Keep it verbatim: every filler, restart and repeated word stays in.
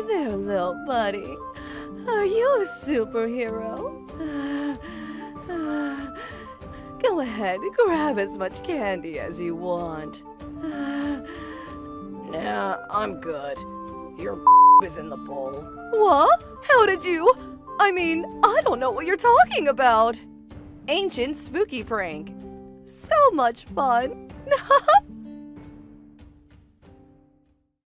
there, little buddy. Are you a superhero? Go ahead, grab as much candy as you want. Nah, I'm good. Your is in the bowl. What? How did you? I mean, I don't know what you're talking about. Ancient spooky prank. So much fun.